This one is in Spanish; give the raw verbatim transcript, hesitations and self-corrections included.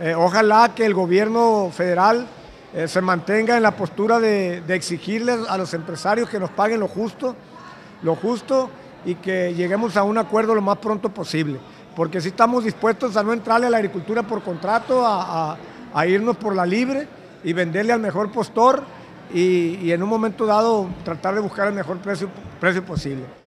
Eh, ojalá que el gobierno federal eh, se mantenga en la postura de, de exigirles a los empresarios que nos paguen lo justo, lo justo y que lleguemos a un acuerdo lo más pronto posible. Porque sí estamos dispuestos a no entrarle a la agricultura por contrato, a, a, a irnos por la libre y venderle al mejor postor y, y en un momento dado tratar de buscar el mejor precio, precio posible.